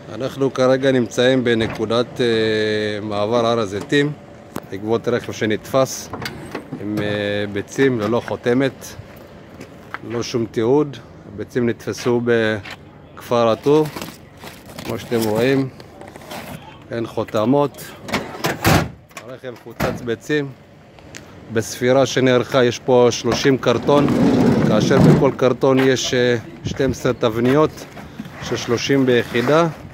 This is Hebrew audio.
אנחנו כרגע נמצאים בנקודת מעבר הר הזיתים בעקבות רכב שנתפס עם ביצים ללא חותמת, לא שום תיעוד. הביצים נתפסו בכפר עטור, כמו שאתם רואים, אין חותמות. הרכב חוצץ ביצים. בספירה שנערכה יש פה 30 קרטון, כאשר בכל קרטון יש 12 תבניות של 30 ביחידה.